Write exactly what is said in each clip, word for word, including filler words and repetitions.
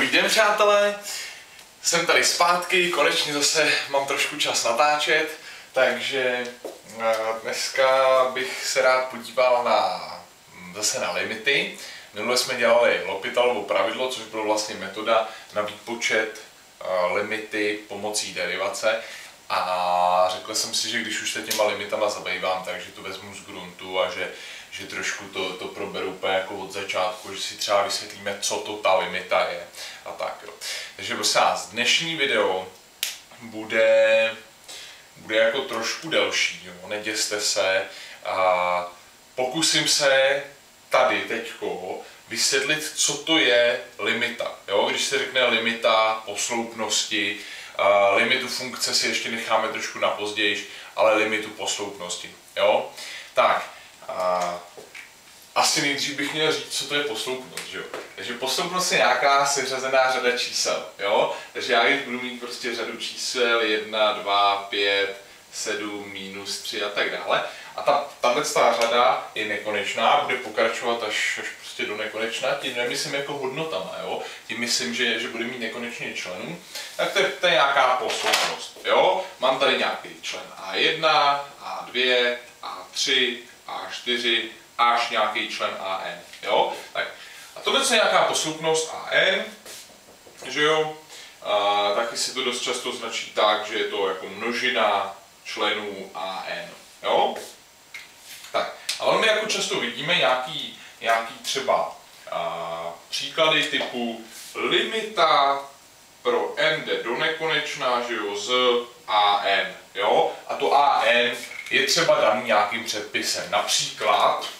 Dobrý den, přátelé, jsem tady zpátky, konečně zase mám trošku čas natáčet, takže dneska bych se rád podíval na, zase na limity. Minule jsme dělali L'Hôpitalovo pravidlo, což bylo vlastně metoda na výpočet limity pomocí derivace. A řekl jsem si, že když už se těma limitama zabývám, takže to vezmu z gruntu a že, že trošku to, to proberu úplně jako od začátku, že si třeba vysvětlíme, co to ta limita je a tak jo. Takže prosím vás, dnešní video bude, bude jako trošku delší, jo? Neděste se. A pokusím se tady teďko vysvětlit, co to je limita. Jo? Když se řekne limita posloupnosti, Uh, limitu funkce si ještě necháme trošku na později, ale limitu posloupnosti. Jo? Tak, uh, asi nejdřív bych měl říct, co to je posloupnost. Že jo? Takže posloupnost je nějaká seřazená řada čísel. Jo? Takže já když budu mít prostě řadu čísel jedna, dva, pět, sedm, minus tři a tak dále. A ta, tato řada je nekonečná, bude pokračovat až, až prostě do nekonečna, tím nemyslím jako hodnotama, jo? Tím myslím, že, že bude mít nekonečně členů, tak to je, to je nějaká posloupnost. Jo? Mám tady nějaký člen A jedna, A dva, A tři, A čtyři, až nějaký člen A N. Jo? Tak. A tohle je nějaká posloupnost A N, že jo? A, taky se to dost často značí tak, že je to jako množina členů A N. Jo? Tak, ale my jako často vidíme nějaký, nějaký třeba a, příklady typu limita pro n jde do nekonečna, že jo, z A N. Jo? A to A N je třeba daný nějakým předpisem. Například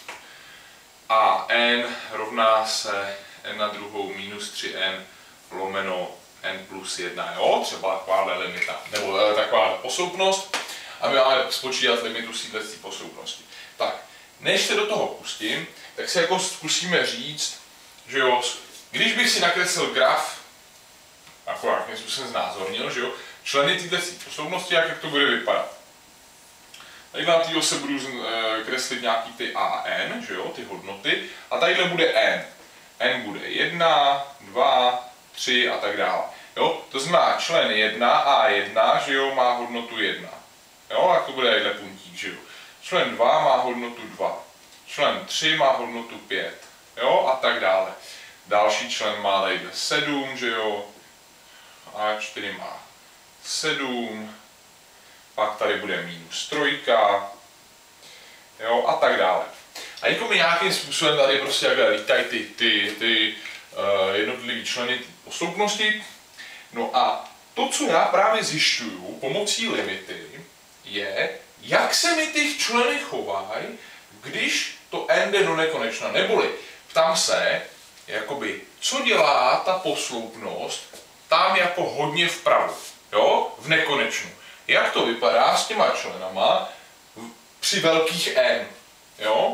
A N rovná se n na druhou minus tři n lomeno n plus jedna. Jo? Třeba taková limita, nebo taková posloupnost. A my máme spočítat limitu sídlecí posloupnosti. Tak, než se do toho pustím, tak si jako zkusíme říct, že jo, když bych si nakreslil graf, jako nějakým způsobem znázornil, že jo, členy této posloupnosti, jak, jak to bude vypadat. Tady na této se budu kreslit nějaký ty A N, že jo, ty hodnoty, a tadyhle bude N. N bude jedna, dva, tři a tak dále. Jo, to znamená člen jedna, A jedna, že jo, má hodnotu jedna. Jo, tak to bude tadyhle puntík, že jo. Člen dva má hodnotu dva. Člen tři má hodnotu pět. Jo, a tak dále. Další člen má tadyhle sedm, že jo. A čtyři má sedm. Pak tady bude minus trojka. Jo, a tak dále. A jako mi nějakým způsobem tady prostě jak lítají ty, ty, ty uh, jednotlivé členy ty posloupnosti. No a to, co já právě zjišťuju pomocí limity, je, jak se mi ty členy chovají, když to n jde do nekonečna. Neboli ptám se, jakoby, co dělá ta posloupnost tam jako hodně vpravo, jo, v nekonečnu. Jak to vypadá s těma členama při velkých n, jo?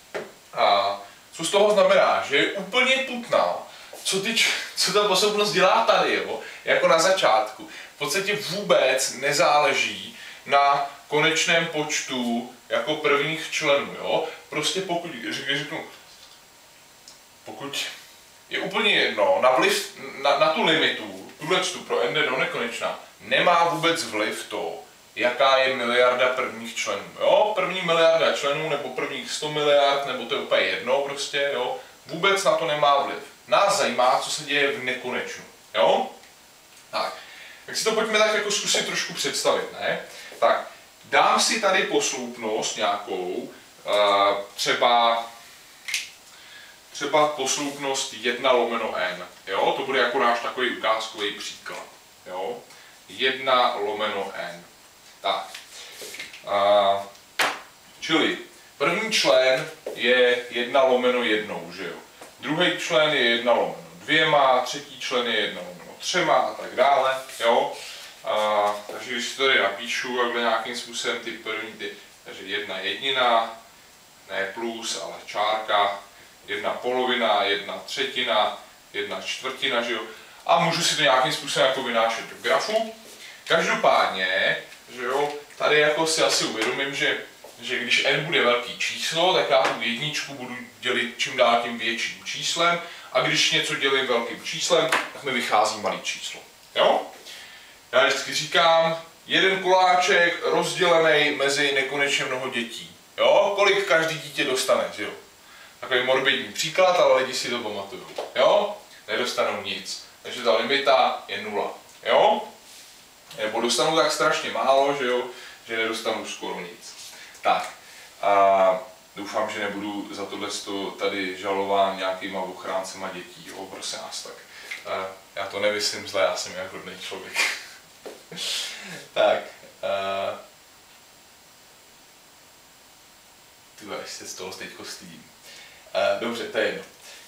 A co z toho znamená, že je úplně putná, co, ty, co ta posloupnost dělá tady, jo? Jako na začátku. V podstatě vůbec nezáleží na konečném počtu jako prvních členů, jo? Prostě pokud, řeknu, pokud je úplně jedno, na, vliv, na, na tu limitu, tuhletu pro n jde do nekonečna, nemá vůbec vliv to, jaká je miliarda prvních členů, jo? První miliarda členů, nebo prvních sto miliard, nebo to je úplně jedno prostě, jo? Vůbec na to nemá vliv. Nás zajímá, co se děje v nekonečnu, jo? Tak, tak si to pojďme tak jako zkusit trošku představit, ne? Tak, dám si tady posloupnost nějakou, třeba, třeba posloupnost jedna lomeno n, jo? To bude jako náš takový ukázkový příklad, jo? jedna lomeno n. Tak, a, čili první člen je jedna lomeno jednou, že jo? Druhý člen je jedna lomeno dvěma, třetí člen je jedna lomeno třema a tak dále, jo? A, takže když si tady napíšu takhle nějakým způsobem ty první, ty, takže jedna jednina, ne plus, ale čárka, jedna polovina, jedna třetina, jedna čtvrtina, že jo? A můžu si to nějakým způsobem jako vynášet do grafu. Každopádně, že jo, tady jako si asi uvědomím, že, že když n bude velký číslo, tak já tu jedničku budu dělit čím dál tím větším číslem A když něco dělím velkým číslem, tak mi vychází malý číslo. Jo? Já vždycky říkám, jeden koláček rozdělený mezi nekonečně mnoho dětí. Jo? Kolik každý dítě dostane, že jo? Takový morbidní příklad, ale lidi si to pamatují. Jo? Nedostanou nic. Takže ta limita je nula. Jo? Nebo dostanou tak strašně málo, že jo? Že nedostanou skoro nic. Tak. A doufám, že nebudu za tohle tady žalován nějakýma ochráncema dětí. Jo? Prosím nás tak. A já to nemyslím zle, já jsem jak rodný člověk. Tak. A... Tyhle, až se z toho teďko stydím. A, dobře, to je jedno.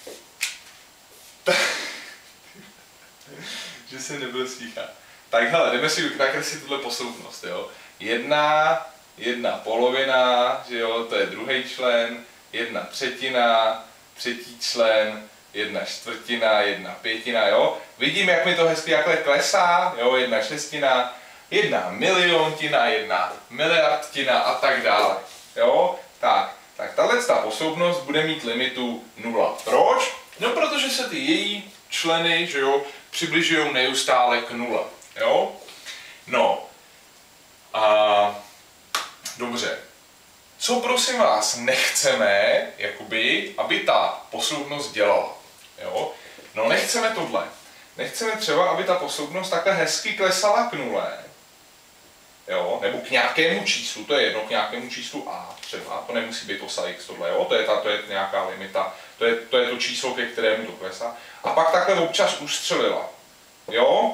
Že jsem nebyl stíchá. Tak hele, jdeme si nakreslit tuhle posloupnost, jo. Jedna, jedna polovina, že jo, to je druhý člen, jedna třetina, třetí člen, jedna čtvrtina, jedna pětina, jo. Vidím, jak mi to hezky jakhle klesá, jo, jedna šestina, jedna miliontina, jedna miliardtina a tak dále, jo. Tak, tak tahle posloupnost bude mít limitu nula. Proč? No, protože se ty její členy, že jo, přibližují neustále k nule, jo. No, a dobře. Co prosím vás nechceme, jakoby, aby ta posloupnost dělala, jo? No nechceme tohle. Nechceme třeba, aby ta posloupnost takhle hezky klesala k nule, jo? Nebo k nějakému číslu, to je jedno, k nějakému číslu a třeba, to nemusí být osa x tohle, jo? To je, ta, to je nějaká limita, to je, to je to číslo, ke kterému to klesá. A pak takhle občas ustřelila, jo?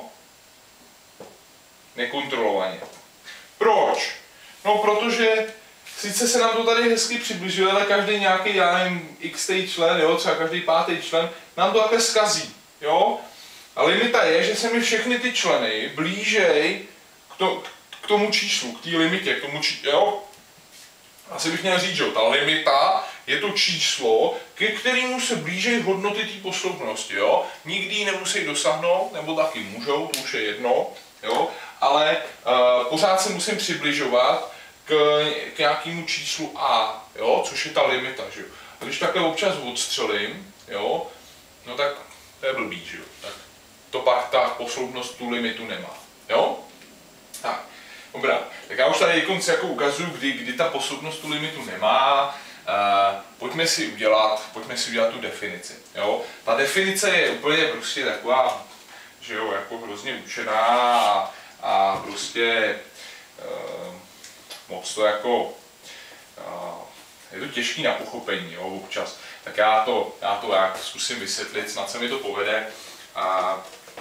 Nekontrolovaně. Proč? No protože sice se nám to tady hezky přibližuje, ale každý nějaký, já nevím, x člen, jo, třeba každý pátý člen, nám to takhle zkazí, jo. A limita je, že se mi všechny ty členy blížej k, to, k tomu číslu, k té limitě, k tomu číslu, jo. Asi bych měl říct, že ta limita je to číslo, ke kterému se blížej hodnoty té posloupnosti, jo. Nikdy ji nemusí dosáhnout, nebo taky můžou, to už je jedno, jo. Ale uh, pořád se musím přibližovat k, k nějakému číslu a, jo, což je ta limita, že jo. A když takhle občas odstřelím, jo, no tak to je blbý, že jo. Tak to pak ta posloupnost tu limitu nemá, jo. Tak, dobrá. Tak já už tady konce jako ukazuju, kdy, kdy ta posloupnost tu limitu nemá. Uh, pojďme si udělat, pojďme si udělat tu definici, jo. Ta definice je úplně prostě taková, že jo, jako hrozně učená a, a prostě uh, moc to jako, uh, je to těžký na pochopení, jo, občas. Tak já to, já to jak zkusím vysvětlit, snad se mi to povede. A,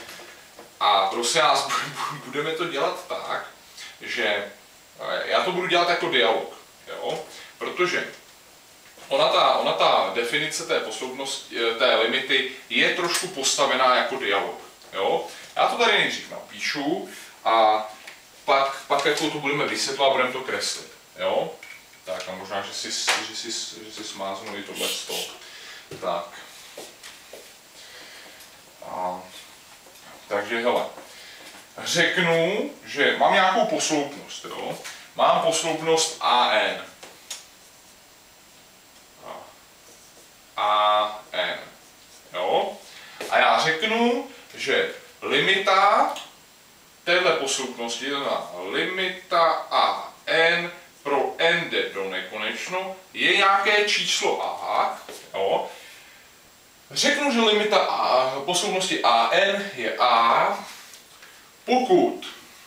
a prosím nás, budeme to dělat tak, že já to budu dělat jako dialog, jo, protože ona ta, ona ta definice té posloupnosti, té limity je trošku postavená jako dialog, jo. Já to tady nejdřív napíšu a pak, pak jako to budeme vysvětlovat a budeme to kreslit, jo. Tak a možná, že si, že si, že si smáznu i tohle z toho. Tak. A, takže hele, řeknu, že mám nějakou posloupnost, jo. Mám posloupnost A N. A N. Jo? A já řeknu, že limita téhle posloupnosti, to znamená limita A N pro N jde do nekonečno, je nějaké číslo A. Jo? Řeknu, že limita A, posloupnosti A N je A, pokud,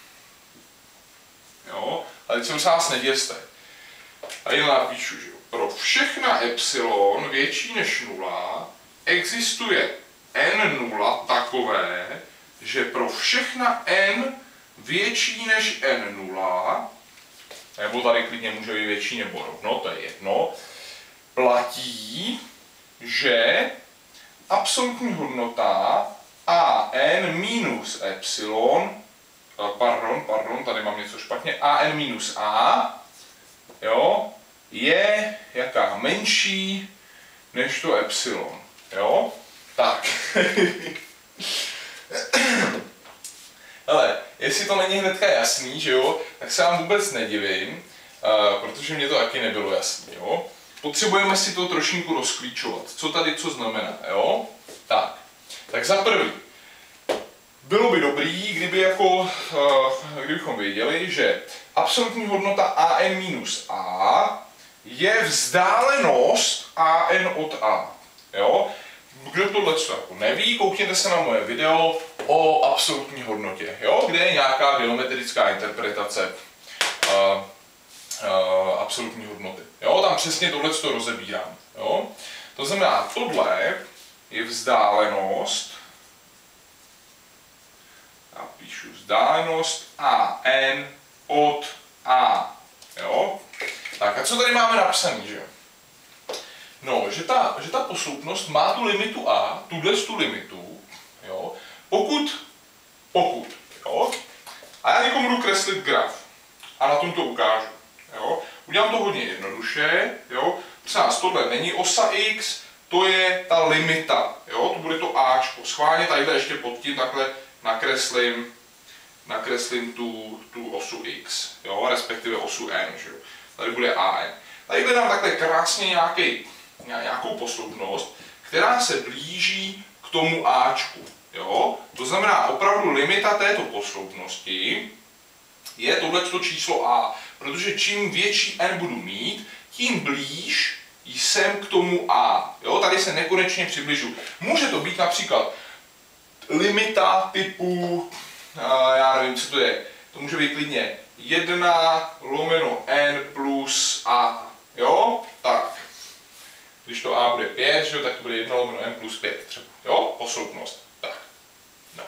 jo, ale co se vás neděste. A jen napíšu, že pro všechna epsilon větší než nula existuje n nula takové, že pro všechna n větší než n nula, nebo tady klidně může být větší nebo rovno, to je jedno, platí, že absolutní hodnota a n minus epsilon, pardon, pardon, tady mám něco špatně, a n minus a, jo, je jaká menší než to epsilon, jo? Tak. Ale jestli to není hnedka jasný, že jo, tak se vám vůbec nedivím, uh, protože mě to taky nebylo jasný, jo? Potřebujeme si to trošinku rozklíčovat, co tady co znamená, jo? Tak. Tak za prvý, bylo by dobrý, kdyby jako, kdybychom věděli, že absolutní hodnota a n minus a je vzdálenost a n od a. Jo? Kdo tohle jako neví, koukněte se na moje video o absolutní hodnotě, jo? Kde je nějaká geometrická interpretace uh, uh, absolutní hodnoty. Jo? Tam přesně tohle to rozebírám. Jo? To znamená, tohle je vzdálenost, já píšu vzdálenost a n od a. Jo? Tak a co tady máme napsaný, že? No, že ta, že ta posloupnost má tu limitu a, tuhle tu limitu, jo, pokud, pokud, jo, a já někomu budu kreslit graf a na tom to ukážu, jo, udělám to hodně jednoduše, jo, třeba tohle není osa x, to je ta limita, jo, to bude to áčko, schválně tadyhle ještě pod tím takhle nakreslím, nakreslím tu, tu osu x, jo, respektive osu n, že jo, tady bude an. Tady dám takhle krásně nějaký nějakou posloupnost, která se blíží k tomu áčku. Jo? To znamená, opravdu limita této posloupnosti je tohleto číslo a, protože čím větší n budu mít, tím blíž jsem k tomu a. Jo? Tady se nekonečně přibližu. Může to být například limita typu, já nevím, co to je, to může být klidně jedna lomeno n plus a. Jo? Tak. Když to a bude pět, že, tak to bude jedna lomeno n plus pět třeba. Jo? Posloupnost. Tak. No.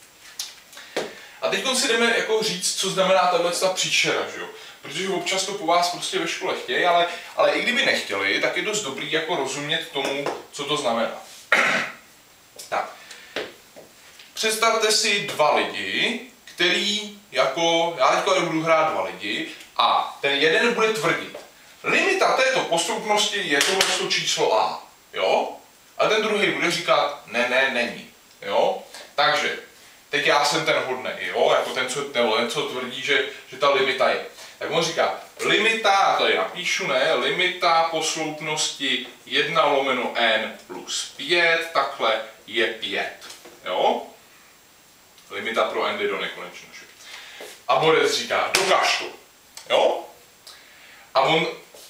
A teď si jdeme jako říct, co znamená tato příčera, že jo? Protože občas to po vás prostě ve škole chtějí, ale, ale i kdyby nechtěli, tak je dost dobrý jako rozumět tomu, co to znamená. Tak. Představte si dva lidi, který jako, já teďka budu hrát dva lidi a ten jeden bude tvrdit. Limita této posloupnosti je tohle číslo a, jo? A ten druhý bude říkat, ne, ne, není, jo? Takže, teď já jsem ten hodnej, jo? Jako ten, co, nebo ten, co tvrdí, že, že ta limita je. Tak on říká, limita, tady napíšu, ne, limita posloupnosti jedna lomeno n plus pět, takhle je pět, jo? Limita pro n jde do nekonečna, že? A Borec říká, dokáž to, jo? A on,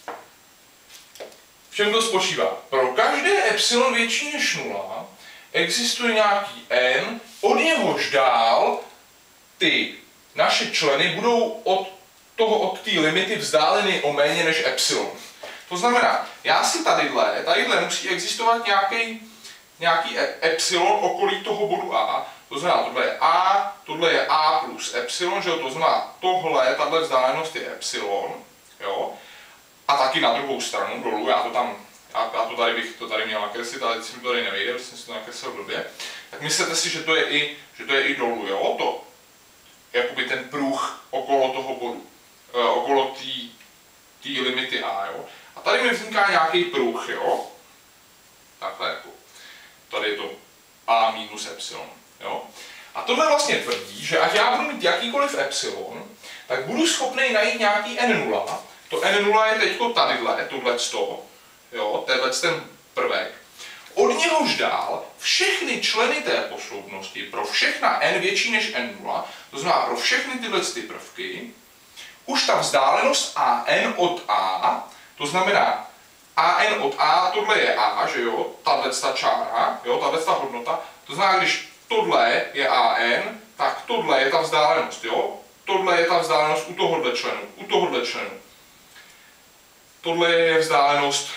v čem to spočívá? Pro každé epsilon větší než nula existuje nějaký n, od něhož dál ty naše členy budou od toho, od té limity vzdáleny o méně než epsilon. To znamená, já si tadyhle, tadyhle musí existovat nějaký, nějaký epsilon okolí toho bodu a. To znamená, tohle je a, tohle je a plus epsilon, že jo? To znamená, tohle, tahle vzdálenost je epsilon, jo? A taky na druhou stranu dolů, já to tam, já, já to tady bych to tady měl nakreslit, ale teď si mi to tady nevejde, protože jsem si to nakreslil blbě. Tak myslete si, že to je i, že to je i dolů, jo? To, jakoby ten pruh okolo toho bodu, e, okolo té limity a, jo? A tady mi vzniká nějaký pruh, jo? Takhle jako, tady je to a minus epsilon, jo? A tohle vlastně tvrdí, že ať já budu mít jakýkoliv epsilon, tak budu schopný najít nějaký n nula. To n nula je teďko tadyhle, tohleto, jo, tenhle ten prvek. Od něhož dál všechny členy té posloupnosti, pro všechna n větší než n nula, to znamená pro všechny tyhle ty prvky, už ta vzdálenost a n od a, to znamená a n od a, tohle je a, že jo, tato čára, jo, tato hodnota, to znamená, když tohle je a n, tak tohle je ta vzdálenost, jo, tohle je ta vzdálenost u tohohle členu, u tohohle členu. Tohle je vzdálenost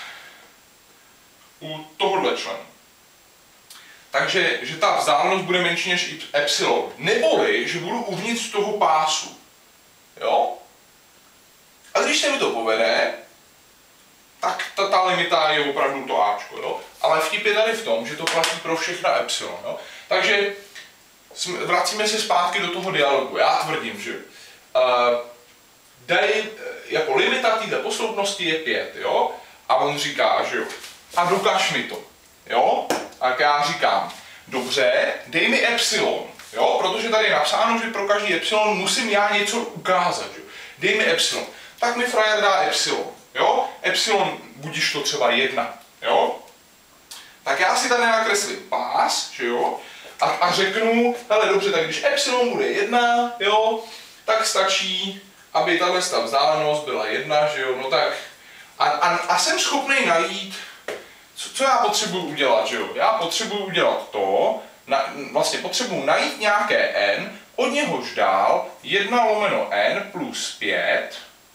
u tohohle členu. Takže, že ta vzdálenost bude menší než epsilon. Neboli, že budu uvnitř toho pásu. Jo? A když se mi to povede, tak ta, ta limita je opravdu to áčko. Jo? Ale vtip je tady v tom, že to platí pro všechna epsilon. Jo? Takže vracíme se zpátky do toho dialogu. Já tvrdím, že uh, dej, jako limita této posloupnosti je pět, jo? A on říká, že jo, a dokaž mi to, jo? Tak já říkám, dobře, dej mi epsilon, jo? Protože tady je napsáno, že pro každý epsilon musím já něco ukázat, jo? Dej mi epsilon. Tak mi frajer dá epsilon, jo? Epsilon, budíš to třeba jedna, jo? tak já si tady nakreslím pás, že jo, a, a řeknu, hele dobře, tak když epsilon bude jedna, jo, tak stačí, aby tahle ta vzdálenost byla jedna, že jo, no tak a, a, a jsem schopný najít, co, co já potřebuji udělat, že jo, já potřebuji udělat to, na, vlastně potřebuji najít nějaké n, od něhož dál jedna lomeno n plus pět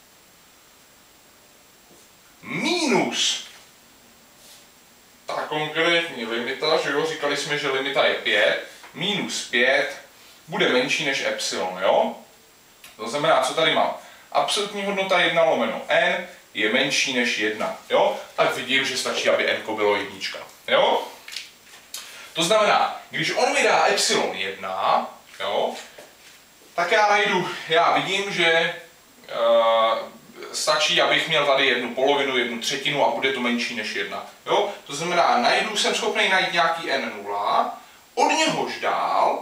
minus ta konkrétní limita, že jo, říkali jsme, že limita je pět, minus pět bude menší než epsilon, jo? To znamená, co tady mám? Absolutní hodnota jedna lomeno n je menší než jedna, jo? Tak vidím, že stačí, aby n bylo jednička, jo? To znamená, když on mi dá epsilon jedna, jo, tak já najdu, já vidím, že uh, stačí, abych měl tady jednu polovinu, jednu třetinu a bude to menší než jedna. Jo? To znamená, najdu, jsem schopný najít nějaký n nula, od něhož dál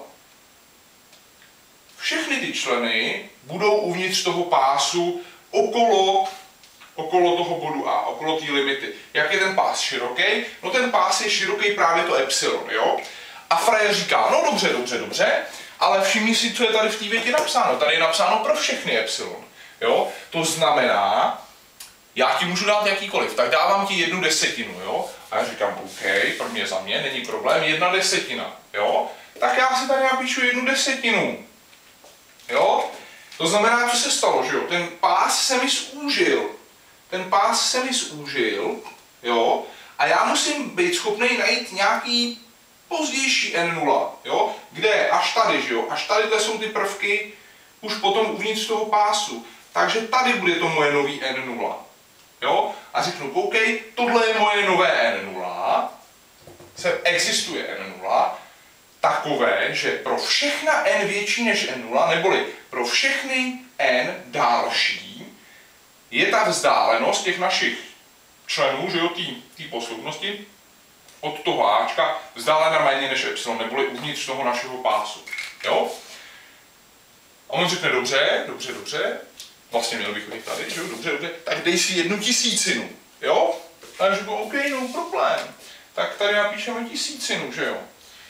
všechny ty členy budou uvnitř toho pásu okolo, okolo toho bodu A, okolo té limity. Jak je ten pás široký? No ten pás je široký právě to epsilon, jo? A frajer říká, no dobře, dobře, dobře, ale všimni si, co je tady v té větě napsáno. Tady je napsáno pro všechny epsilon. Jo? To znamená, já ti můžu dát jakýkoliv, tak dávám ti jednu desetinu, jo? A já říkám, OK, pro mě za mě není problém, jedna desetina, jo? Tak já si tady napíšu jednu desetinu, jo? To znamená, co se stalo, že jo? Ten pás se mi zúžil, ten pás se mi zúžil, jo? A já musím být schopný najít nějaký pozdější n nula, jo? Kde až tady, že jo? Až tady jsou ty prvky už potom uvnitř toho pásu. Takže tady bude to moje nový n nula. Jo? A řeknu, OK, tohle je moje nové n nula, se existuje n nula, takové, že pro všechna n větší než n nula, neboli pro všechny n další, je ta vzdálenost těch našich členů, že jo, té posloupnosti, od toho Ačka vzdálena méně než epsilon, neboli uvnitř toho našeho pásu. Jo? A on řekne, dobře, dobře, dobře, vlastně měl bych být tady, že jo, dobře, dobře, tak dej si jednu tisícinu, jo? A já řeknu, OK, no problém. Tak tady napíšeme tisícinu, že jo?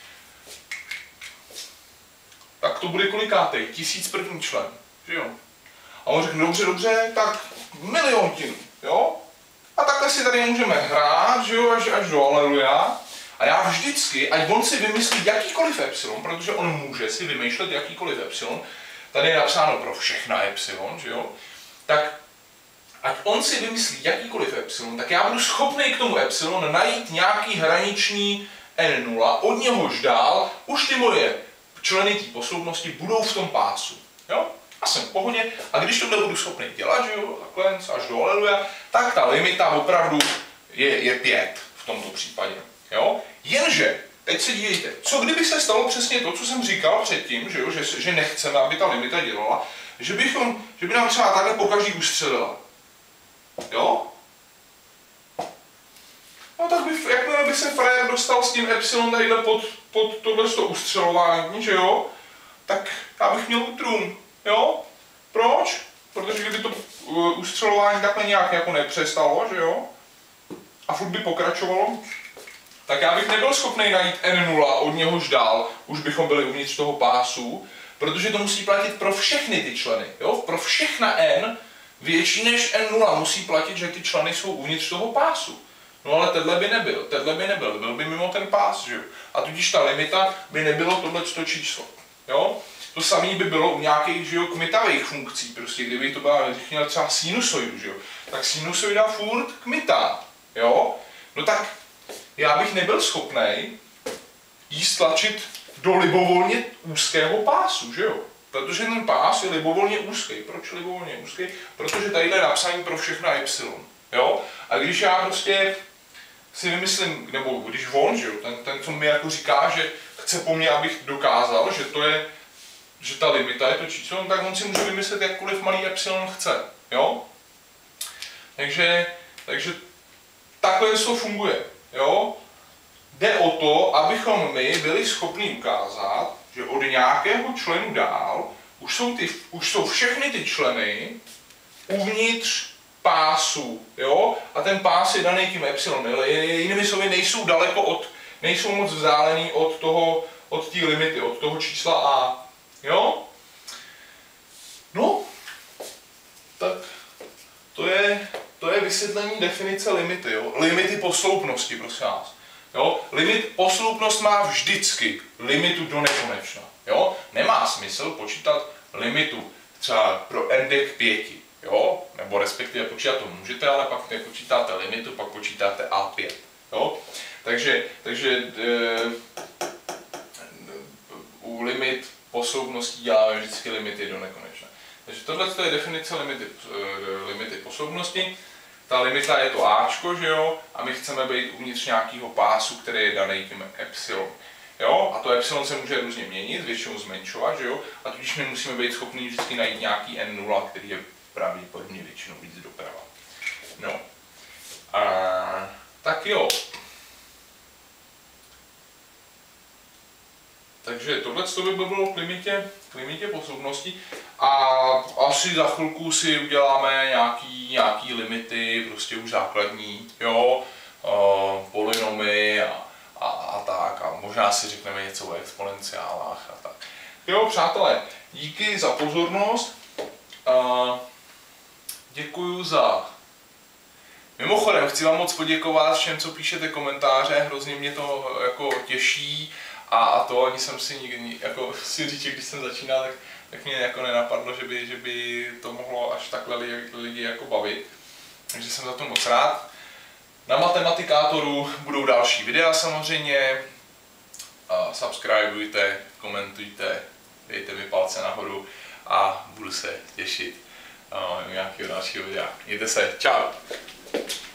Tak to bude kolikátej? Tisíc první člen, že jo? A on řekne, dobře, dobře, tak miliontinu, jo? A takhle si tady můžeme hrát, že jo, až, až do aleluja. A já vždycky, ať on si vymyslí jakýkoliv epsilon, protože on může si vymýšlet jakýkoliv epsilon, tady je napsáno pro všechna epsilon, že jo, tak ať on si vymyslí jakýkoliv epsilon, tak já budu schopný k tomu epsilon najít nějaký hraniční n nula, od něhož dál už ty moje členy té posloupnosti budou v tom pásu, jo. A jsem v pohodě, a když tohle budu schopný dělat, že jo, takhle až do aleluja, tak ta limita opravdu je, je pět v tomto případě, jo. Jenže, teď se dívejte, co kdyby se stalo přesně to, co jsem říkal předtím, že, jo, že, že nechceme, aby ta limita dělala, že, bychom, že by nám třeba takhle pokaždý ustřelila, jo. No tak by, jakmile by se frajer dostal s tím epsilon tadyhle pod, pod tohle ustřelování, že jo, tak já bych měl utrum. Jo? Proč? Protože kdyby to uh, ustřelování takhle nějak jako nepřestalo, že jo? A furt by pokračovalo, tak já bych nebyl schopný najít n nula, od něhož dál, už bychom byli uvnitř toho pásu, protože to musí platit pro všechny ty členy, jo? Pro všechna n větší než n nula musí platit, že ty členy jsou uvnitř toho pásu. No ale tenhle by nebyl, tenhle by nebyl, byl by mimo ten pás, že jo? A tudíž ta limita by nebylo tohleto číslo, jo? To samé by bylo u nějakých, že jo, kmitavých funkcí, prostě kdyby to byla, měl třeba sinusoidu, že jo, tak sinusoida furt kmitá, jo, no tak já bych nebyl schopný jí stlačit do libovolně úzkého pásu, že jo, protože ten pás je libovolně úzký. Proč libovolně úzký? Protože tady je napsaný pro všechna epsilon, jo, a když já prostě si vymyslím, nebo když on, že jo, ten, ten co mi jako říká, že chce po mně, abych dokázal, že to je, že ta limita je to číslo, tak on si může vymyslet jakkoliv malý epsilon chce, jo? Takže, takže takhle to funguje, jo? Jde o to, abychom my byli schopni ukázat, že od nějakého členu dál už jsou, ty, už jsou všechny ty členy uvnitř pásu, jo, a ten pás je daný tím epsilon. Jinými slovy, nejsou daleko od, nejsou moc vzdálený od toho, od té limity, od toho čísla A, jo. No, tak to je, to je vysvětlení definice limity, jo. Limity posloupnosti, prosím vás. Jo. Limit posloupnost má vždycky limitu do nekonečna, jo. Nemá smysl počítat limitu třeba pro n jde k pěti, jo, nebo respektive počítat to můžete, ale pak nepočítáte limitu, pak počítáte A pět, jo. Takže, takže e, u limit posloupností děláme vždycky limity do nekonečna. Takže tohle je definice limity, e, limity posloupnosti. Ta limita je to Ačko, že jo, a my chceme být uvnitř nějakého pásu, který je daný tím epsilon. Jo, a to epsilon se může různě měnit, většinou zmenšovat, že jo, a tudíž my musíme být schopni vždycky najít nějaký n nula, který je pravděpodobně většinou víc doprava. No. A, tak jo. Takže tohle by bylo k limitě, k limitě posloupnosti a asi za chvilku si uděláme nějaký, nějaký limity, prostě už základní, jo, uh, polynomy a, a, a tak a možná si řekneme něco o exponenciálách a tak. Jo, přátelé, díky za pozornost, uh, děkuju za... Mimochodem, chci vám moc poděkovat všem, co píšete komentáře, hrozně mě to jako těší. A, a to ani jsem si nikdy, jako si říct, když jsem začínal, tak, tak mě jako nenapadlo, že by, že by to mohlo až takhle lidi, lidi jako bavit. Takže jsem za to moc rád. Na Matematikátoru budou další videa samozřejmě. A subscribeujte, komentujte, dejte mi palce nahoru a budu se těšit na nějakého dalšího videa. Mějte se, čau!